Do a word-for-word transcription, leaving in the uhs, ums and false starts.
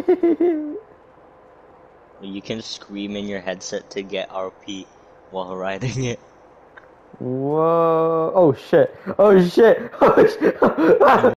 You can scream in your headset to get R P while riding it. Whoa! Oh shit! Oh shit! Oh shit!